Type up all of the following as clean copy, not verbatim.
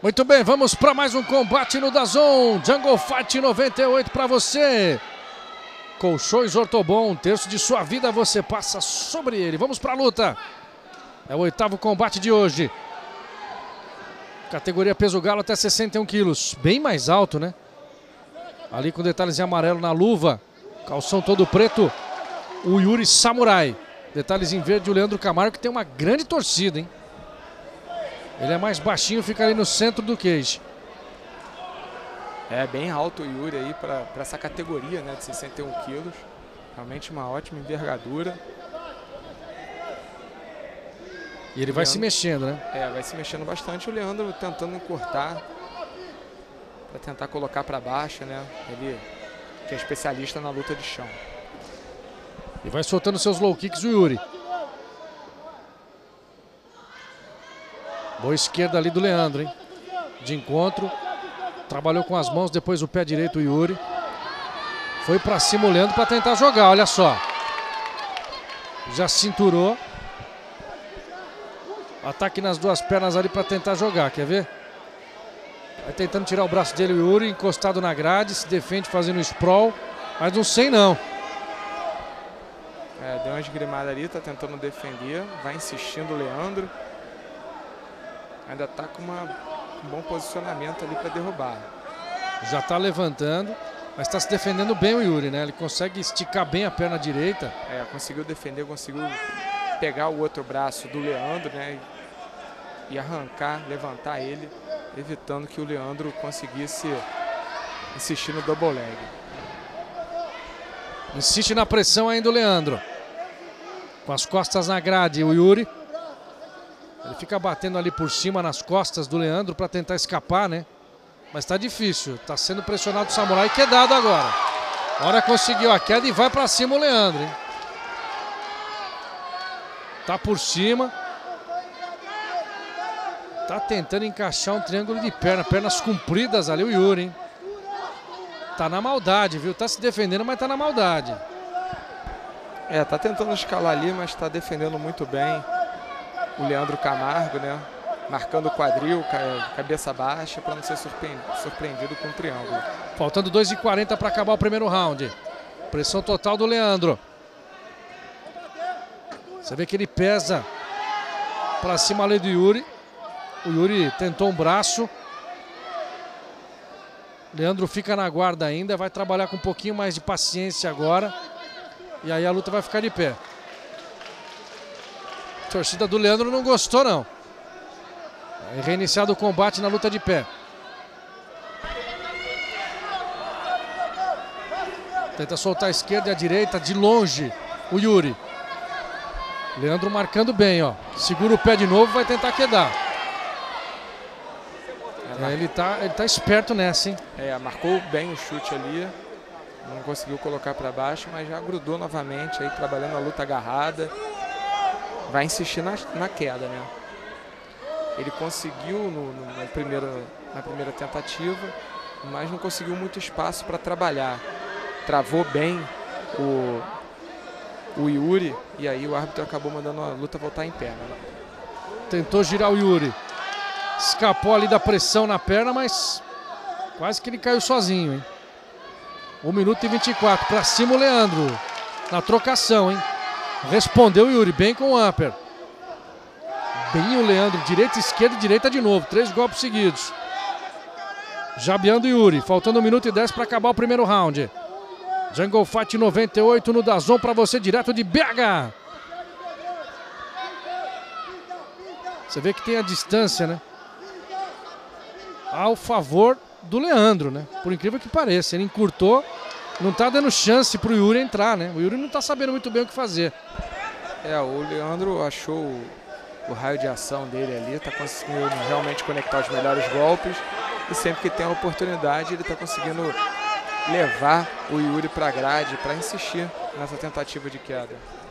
Muito bem, vamos para mais um combate no DAZN. Jungle Fight 98 para você. Colchões Ortobon, um terço de sua vida você passa sobre ele. Vamos para a luta. É o 8º combate de hoje. Categoria peso galo até 61 quilos. Bem mais alto, né? Ali com detalhes em amarelo na luva. Calção todo preto. O Yuri Samurai. Detalhes em verde o Leandro Camargo, que tem uma grande torcida, hein? Ele é mais baixinho, fica ali no centro do cage. É bem alto o Yuri aí para essa categoria, né, de 61 quilos. Realmente uma ótima envergadura. E ele vai se mexendo, né? É, vai se mexendo bastante. O Leandro tentando encurtar para tentar colocar para baixo, né? Ele que é especialista na luta de chão. E vai soltando seus low kicks o Yuri. Boa esquerda ali do Leandro, hein? De encontro. Trabalhou com as mãos, depois o pé direito o Yuri. Foi pra cima o Leandro pra tentar jogar, olha só. Já cinturou. Ataque nas duas pernas ali pra tentar jogar, quer ver? Vai tentando tirar o braço dele o Yuri, encostado na grade, se defende fazendo sprawl. Mas não sei não. É, deu uma esgrimada ali, tá tentando defender. Vai insistindo o Leandro. Ainda está com um bom posicionamento ali para derrubar. Já está levantando, mas está se defendendo bem o Yuri, né? Ele consegue esticar bem a perna direita. É, conseguiu defender, conseguiu pegar o outro braço do Leandro, né? E arrancar, levantar ele, evitando que o Leandro conseguisse insistir no double leg. Insiste na pressão ainda o Leandro. Com as costas na grade, o Yuri. Ele fica batendo ali por cima nas costas do Leandro para tentar escapar, né? Mas tá difícil. Tá sendo pressionado o Samurai, quedado agora. Agora conseguiu a queda e vai para cima o Leandro, hein? Tá por cima. Tá tentando encaixar um triângulo de perna. Pernas compridas ali o Yuri, hein? Tá na maldade, viu? Tá se defendendo, mas tá na maldade. É, tá tentando escalar ali, mas tá defendendo muito bem. O Leandro Camargo, né? Marcando o quadril, cabeça baixa, para não ser surpreendido com o triângulo. Faltando 2:40 para acabar o primeiro round. Pressão total do Leandro. Você vê que ele pesa para cima ali do Yuri. O Yuri tentou um braço. Leandro fica na guarda ainda. Vai trabalhar com um pouquinho mais de paciência agora. E aí a luta vai ficar de pé. A torcida do Leandro não gostou, não. É reiniciado o combate na luta de pé. Tenta soltar a esquerda e a direita de longe o Yuri. Leandro marcando bem, ó. Segura o pé de novo, vai tentar quedar. Ele tá esperto nessa, hein? É, marcou bem o chute ali. Não conseguiu colocar para baixo, mas já grudou novamente aí, trabalhando a luta agarrada. Vai insistir na queda, né? Ele conseguiu na primeira tentativa, mas não conseguiu muito espaço para trabalhar. Travou bem o Yuri e aí o árbitro acabou mandando a luta voltar em pé, né? Tentou girar o Yuri. Escapou ali da pressão na perna, mas quase que ele caiu sozinho, hein? 1 minuto e 24. Para cima o Leandro. Na trocação, hein? Respondeu o Yuri, bem com o upper. Bem o Leandro, direita, esquerda e direita de novo. 3 golpes seguidos. Jabeando o Yuri, faltando 1 minuto e 10 para acabar o primeiro round. Jungle Fight 98 no DAZN para você, direto de BH. Você vê que tem a distância, né? Ao favor do Leandro, né? Por incrível que pareça, ele encurtou. Não tá dando chance pro Yuri entrar, né? O Yuri não tá sabendo muito bem o que fazer. É, o Leandro achou o raio de ação dele ali, tá conseguindo realmente conectar os melhores golpes. E sempre que tem a oportunidade, ele tá conseguindo levar o Yuri pra grade, para insistir nessa tentativa de queda.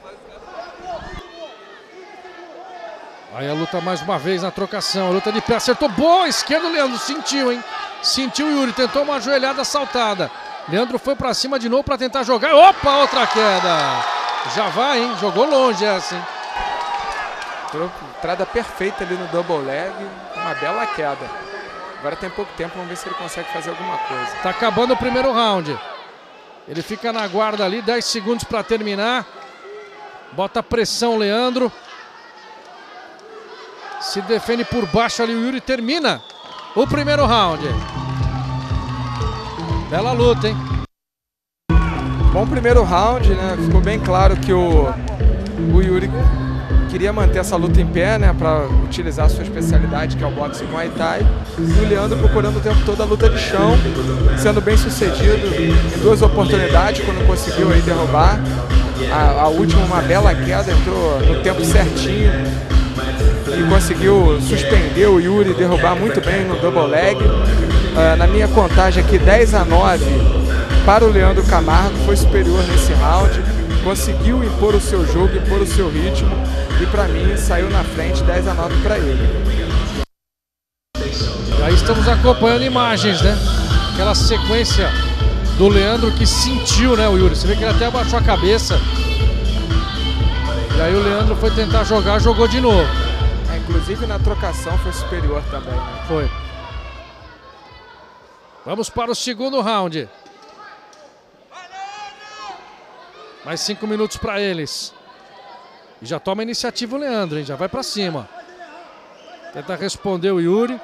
Aí a luta mais uma vez na trocação, a luta de pé, acertou, boa esquerda o Leandro, sentiu, hein? Sentiu o Yuri, tentou uma joelhada saltada. Leandro foi pra cima de novo pra tentar jogar. Opa, outra queda. Já vai, hein? Jogou longe essa, hein? Entrada perfeita ali no double leg. Uma bela queda. Agora tem pouco tempo, vamos ver se ele consegue fazer alguma coisa. Tá acabando o primeiro round. Ele fica na guarda ali, 10 segundos para terminar. Bota pressão, Leandro. Se defende por baixo ali, o Yuri termina o primeiro round. Bela luta, hein? Bom primeiro round, né? Ficou bem claro que o Yuri queria manter essa luta em pé, né? Para utilizar a sua especialidade, que é o boxe Muay Thai. E o Leandro procurando o tempo todo a luta de chão, sendo bem sucedido em 2 oportunidades, quando conseguiu aí derrubar. A última, uma bela queda, entrou no tempo certinho e conseguiu suspender o Yuri, derrubar muito bem no double leg. Na minha contagem aqui, 10-9 para o Leandro Camargo, foi superior nesse round, conseguiu impor o seu jogo, impor o seu ritmo e para mim saiu na frente, 10-9 para ele. E aí estamos acompanhando imagens, né? Aquela sequência do Leandro que sentiu, né, o Yuri. Você vê que ele até abaixou a cabeça. E aí o Leandro foi tentar jogar, jogou de novo. Inclusive na trocação foi superior também, né? Foi. Vamos para o segundo round. Mais 5 minutos para eles. E já toma a iniciativa o Leandro, hein? Já vai para cima. Tenta responder o Yuri.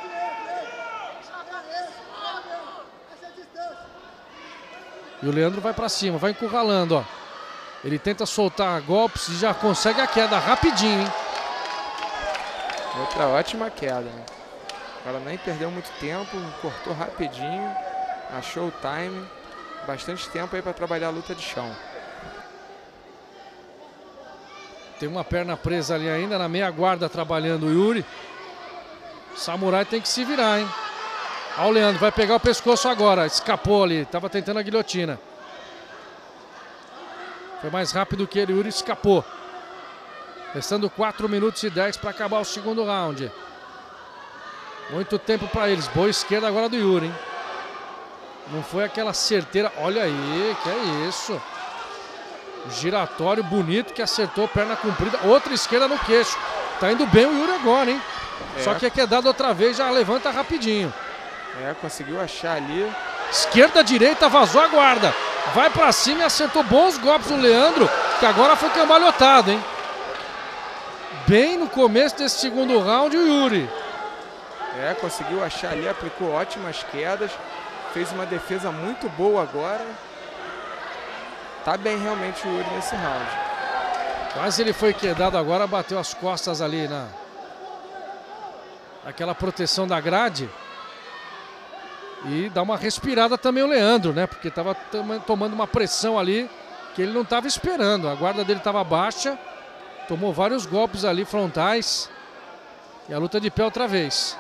E o Leandro vai para cima, vai encurralando, ó. Ele tenta soltar golpes e já consegue a queda rapidinho, hein? Outra ótima queda, né? Ela nem perdeu muito tempo, cortou rapidinho, achou o time. Bastante tempo aí para trabalhar a luta de chão. Tem uma perna presa ali ainda, na meia guarda trabalhando o Yuri. O samurai tem que se virar, hein? Olha o Leandro, vai pegar o pescoço agora. Escapou ali, estava tentando a guilhotina. Foi mais rápido que ele, o Yuri escapou. Restando 4 minutos e 10 para acabar o segundo round. Muito tempo para eles. Boa esquerda agora do Yuri, hein? Não foi aquela certeira. Olha aí, que é isso. Giratório bonito que acertou, perna comprida. Outra esquerda no queixo. Tá indo bem o Yuri agora, hein? Só que é quedado outra vez, já levanta rapidinho. Conseguiu achar ali. Esquerda, direita, vazou a guarda. Vai pra cima e acertou bons golpes o Leandro, que agora foi cambalhotado, hein? Bem no começo desse segundo round o Yuri. Conseguiu achar ali, aplicou ótimas quedas. Fez uma defesa muito boa agora. Tá bem realmente o Yuri nesse round. Quase ele foi quedado agora, bateu as costas ali naquela proteção da grade. E dá uma respirada também o Leandro, né? Porque estava tomando uma pressão ali que ele não estava esperando. A guarda dele estava baixa. Tomou vários golpes ali frontais. E a luta de pé outra vez.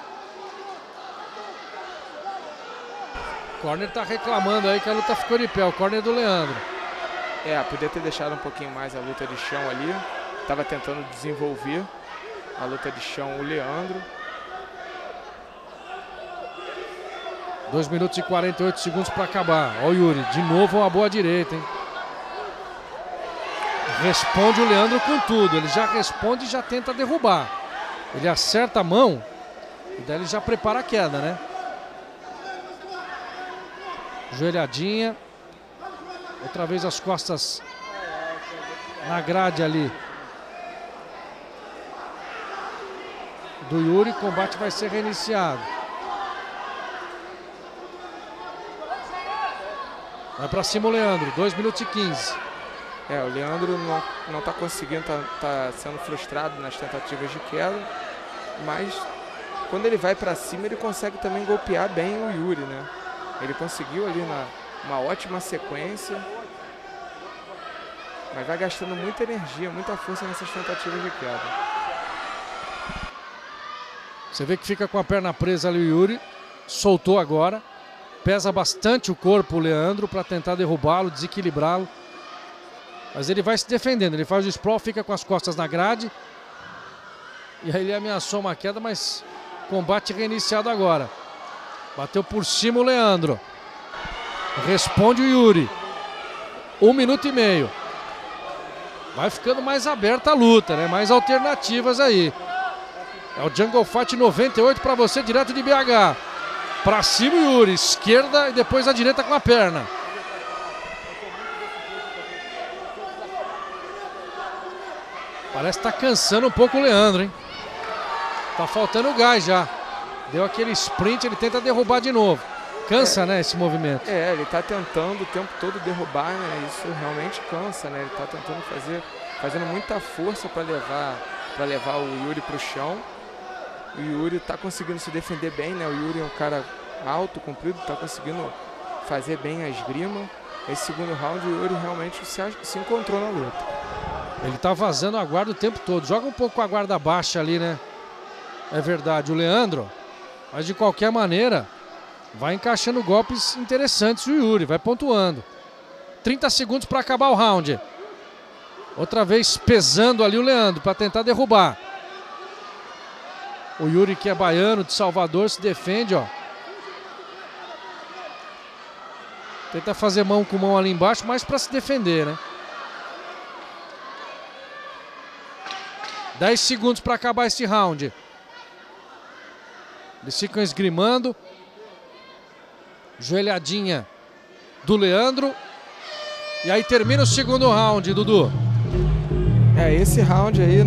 O corner está reclamando aí que a luta ficou de pé. O corner do Leandro. Podia ter deixado um pouquinho mais a luta de chão ali. Estava tentando desenvolver a luta de chão o Leandro. 2 minutos e 48 segundos para acabar. Olha o Yuri, de novo uma boa direita, hein? Responde o Leandro com tudo. Ele já responde e já tenta derrubar. Ele acerta a mão e daí ele já prepara a queda, né? Joelhadinha. Outra vez as costas na grade ali do Yuri. O combate vai ser reiniciado. Vai pra cima o Leandro, 2 minutos e 15. O Leandro não tá conseguindo, tá sendo frustrado nas tentativas de queda. Mas quando ele vai pra cima, ele consegue também golpear bem o Yuri, né? Ele conseguiu ali uma ótima sequência. Mas vai gastando muita energia, muita força nessas tentativas de queda. Você vê que fica com a perna presa ali o Yuri. Soltou agora. Pesa bastante o corpo o Leandro para tentar derrubá-lo, desequilibrá-lo. Mas ele vai se defendendo. Ele faz o sprawl, fica com as costas na grade. E aí ele ameaçou uma queda, mas combate reiniciado agora. Bateu por cima o Leandro. Responde o Yuri. 1 minuto e meio. Vai ficando mais aberta a luta, né? Mais alternativas aí. É o Jungle Fight 98 para você, direto de BH. Pra cima o Yuri, esquerda e depois a direita com a perna. Parece que tá cansando um pouco o Leandro, hein? Tá faltando gás já. Deu aquele sprint, ele tenta derrubar de novo. Cansa, né, esse movimento. Ele tá tentando o tempo todo derrubar, né? Isso realmente cansa, né? Ele tá tentando fazendo muita força para levar o Yuri pro chão. O Yuri tá conseguindo se defender bem, né? O Yuri é um cara alto, comprido, tá conseguindo fazer bem a esgrima. Esse segundo round o Yuri realmente se encontrou na luta. Ele tá vazando a guarda o tempo todo. Joga um pouco com a guarda baixa ali, né? É verdade, o Leandro. Mas de qualquer maneira, vai encaixando golpes interessantes o Yuri, vai pontuando. 30 segundos para acabar o round. Outra vez pesando ali o Leandro para tentar derrubar. O Yuri, que é baiano, de Salvador, se defende, ó. Tenta fazer mão com mão ali embaixo, mas para se defender, né? 10 segundos para acabar esse round. Eles ficam esgrimando. Joelhadinha do Leandro. E aí termina o segundo round, Dudu. Esse round aí,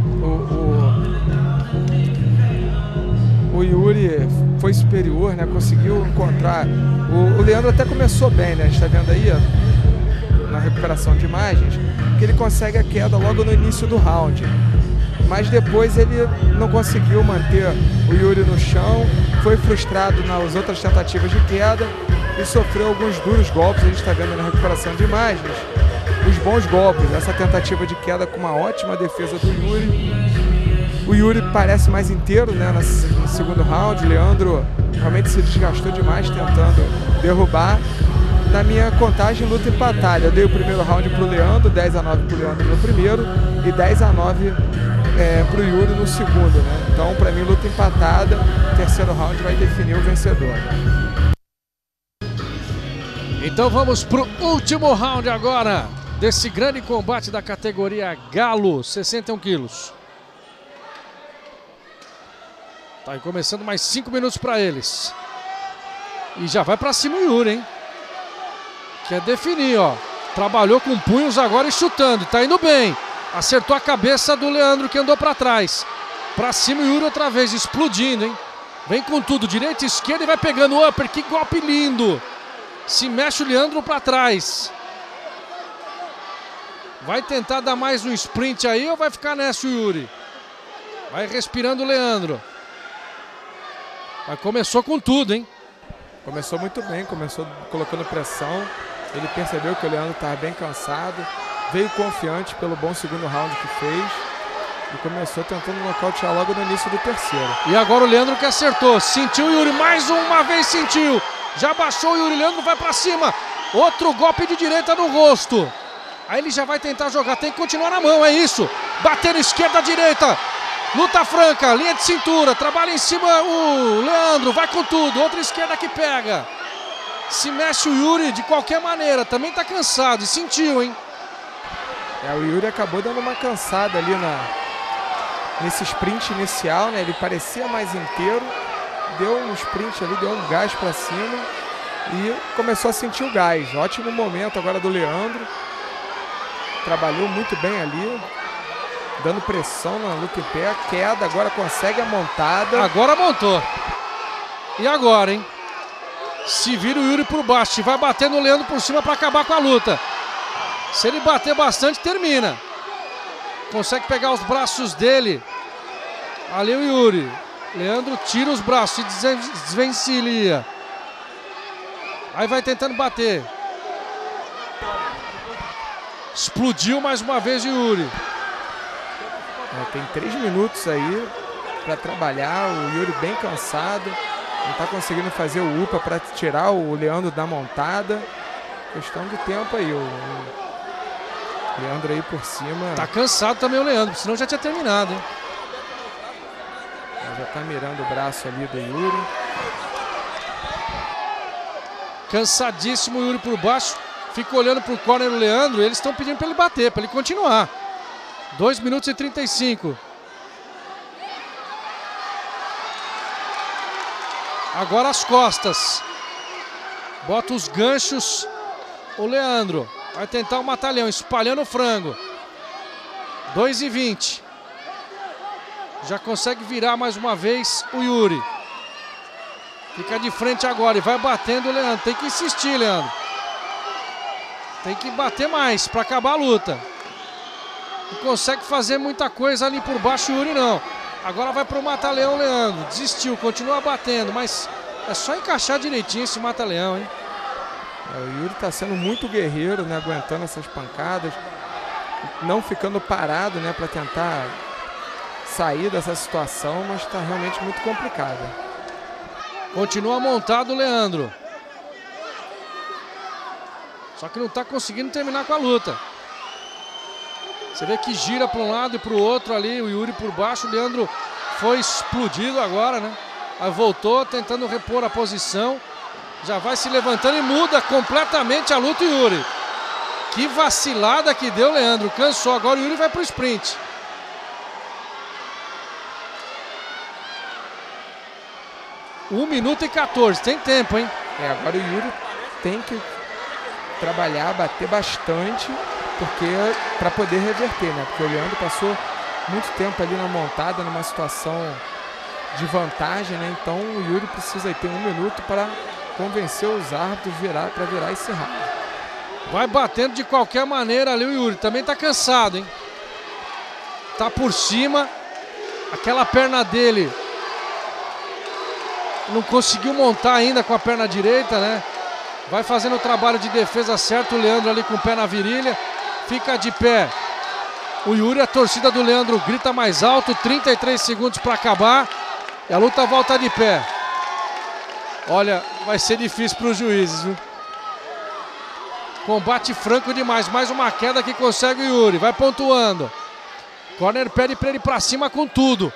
o Yuri foi superior, né? Conseguiu encontrar. O Leandro até começou bem, né? A gente tá vendo aí, ó, na recuperação de imagens, que ele consegue a queda logo no início do round. Mas depois ele não conseguiu manter o Yuri no chão, foi frustrado nas outras tentativas de queda e sofreu alguns duros golpes. A gente está vendo na recuperação de imagens os bons golpes, essa tentativa de queda com uma ótima defesa do Yuri. O Yuri parece mais inteiro, né, no segundo round. O Leandro realmente se desgastou demais tentando derrubar. Na minha contagem, luta empatada. Eu dei o primeiro round para o Leandro, 10-9 para o Leandro no primeiro e 10-9 para o Yuri no segundo, né? Então, para mim, luta empatada. O terceiro round vai definir o vencedor. Então vamos para o último round agora desse grande combate da categoria Galo, 61 quilos. Tá aí começando mais 5 minutos para eles. E já vai para cima o Yuri, hein? Quer definir, ó. Trabalhou com punhos agora e chutando. Tá indo bem. Acertou a cabeça do Leandro, que andou para trás. Para cima o Yuri outra vez, explodindo, hein? Vem com tudo, direita e esquerda e vai pegando o upper. Que golpe lindo. Se mexe o Leandro para trás. Vai tentar dar mais um sprint aí ou vai ficar nessa o Yuri? Vai respirando o Leandro. Mas começou com tudo, hein? Começou muito bem, começou colocando pressão. Ele percebeu que o Leandro estava bem cansado. Veio confiante pelo bom segundo round que fez. E começou tentando nocautear logo no início do terceiro. E agora o Leandro que acertou. Sentiu o Yuri, mais uma vez sentiu. Já baixou o Yuri, Leandro vai pra cima. Outro golpe de direita no rosto. Aí ele já vai tentar jogar, tem que continuar na mão, é isso. Batendo esquerda, direita. Luta franca, linha de cintura. Trabalha em cima o Leandro, vai com tudo. Outra esquerda que pega. Se mexe o Yuri de qualquer maneira, também tá cansado e sentiu, hein? O Yuri acabou dando uma cansada ali nesse sprint inicial, né? Ele parecia mais inteiro, deu um sprint ali, deu um gás para cima e começou a sentir o gás. Ótimo momento agora do Leandro. Trabalhou muito bem ali, dando pressão na luta em pé, queda, agora consegue a montada. Agora montou. E agora, hein? Se vira o Yuri por baixo, vai batendo o Leandro por cima para acabar com a luta. Se ele bater bastante, termina. Consegue pegar os braços dele. Ali o Yuri. Leandro tira os braços e desvencilha. Aí vai tentando bater. Explodiu mais uma vez o Yuri. Tem 3 minutos aí para trabalhar. O Yuri bem cansado. Não está conseguindo fazer o UPA para tirar o Leandro da montada. Questão de tempo aí. O Leandro aí por cima. Tá cansado também o Leandro, senão já tinha terminado, hein? Já tá mirando o braço ali do Yuri. Cansadíssimo o Yuri por baixo. Fica olhando pro corner do Leandro. Eles estão pedindo para ele bater, para ele continuar. 2 minutos e 35. Agora as costas. Bota os ganchos. O Leandro vai tentar o mata-leão, espalhando o frango. 2:20. Já consegue virar mais uma vez o Yuri. Fica de frente agora e vai batendo o Leandro. Tem que insistir, Leandro. Tem que bater mais para acabar a luta. Não consegue fazer muita coisa ali por baixo o Yuri, não. Agora vai pro mata-leão, Leandro. Desistiu, continua batendo, mas é só encaixar direitinho esse mata-leão, hein? O Yuri tá sendo muito guerreiro, né? Aguentando essas pancadas. Não ficando parado, né? Para tentar sair dessa situação, mas está realmente muito complicada. Continua montado o Leandro. Só que não está conseguindo terminar com a luta. Você vê que gira para um lado e para o outro ali, o Yuri por baixo. O Leandro foi explodido agora, né? Aí voltou tentando repor a posição. Já vai se levantando e muda completamente a luta o Yuri. Que vacilada que deu o Leandro. Cansou, agora o Yuri vai para o sprint. Um 1 minuto e 14, tem tempo, hein? Agora o Yuri tem que trabalhar, bater bastante, porque para poder reverter, né? Porque o Leandro passou muito tempo ali na montada, numa situação de vantagem, né? Então o Yuri precisa ter 1 minuto para convencer os árbitros para virar esse round. Vai batendo de qualquer maneira ali o Yuri, também tá cansado, hein? Tá por cima, aquela perna dele não conseguiu montar ainda com a perna direita, né? Vai fazendo o trabalho de defesa certo, o Leandro ali com o pé na virilha. Fica de pé o Yuri, a torcida do Leandro grita mais alto, 33 segundos para acabar. E a luta volta de pé. Olha, vai ser difícil para os juízes, viu? Combate franco demais, mais uma queda que consegue o Yuri, vai pontuando. Corner pede para ele para cima com tudo.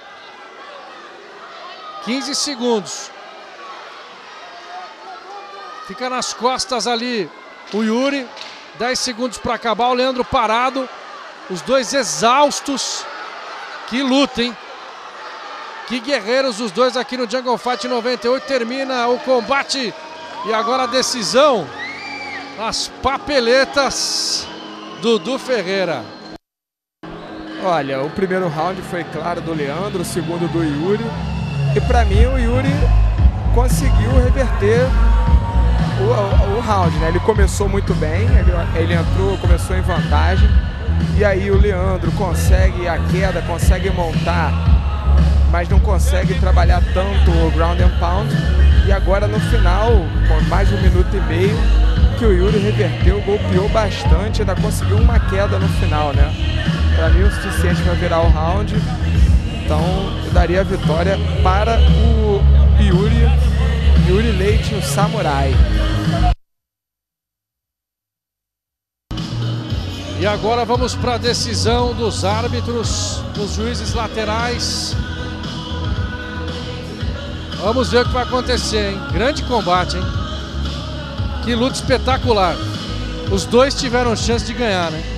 15 segundos. Fica nas costas ali o Yuri. 10 segundos para acabar. O Leandro parado. Os dois exaustos. Que luta, hein? Que guerreiros os dois aqui no Jungle Fight 98. Termina o combate. E agora a decisão. As papeletas. Dudu Ferreira. Olha, o primeiro round foi claro do Leandro. O segundo do Yuri. E para mim o Yuri conseguiu reverter o round, né? Ele começou muito bem, ele entrou, começou em vantagem. E aí o Leandro consegue a queda, consegue montar, mas não consegue trabalhar tanto o ground and pound. E agora no final, com mais de 1 minuto e meio, que o Yuri reverteu, golpeou bastante, ainda conseguiu uma queda no final, né? Para mim o suficiente para virar o round. Então eu daria a vitória para o Yuri Leite, o Samurai. E agora vamos para a decisão dos árbitros, dos juízes laterais. Vamos ver o que vai acontecer, hein? Grande combate, hein? Que luta espetacular. Os dois tiveram chance de ganhar, né?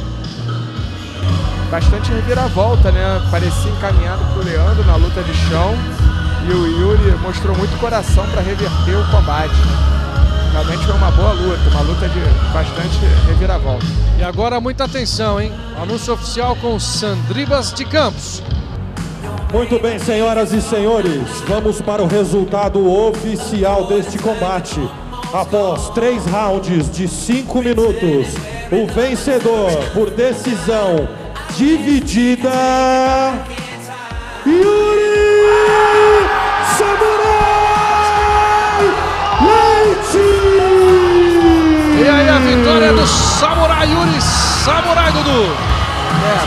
Bastante reviravolta, né? Parecia encaminhado para o Leandro na luta de chão. E o Yuri mostrou muito coração para reverter o combate. Realmente foi uma boa luta, uma luta de bastante reviravolta. E agora muita atenção, hein? Anúncio oficial com Sandribas de Campos. Muito bem, senhoras e senhores, vamos para o resultado oficial deste combate. Após 3 rounds de 5 minutos, o vencedor por decisão dividida, Yuri Samurai Leite! E aí a vitória do Samurai Yuri Samurai, Dudu!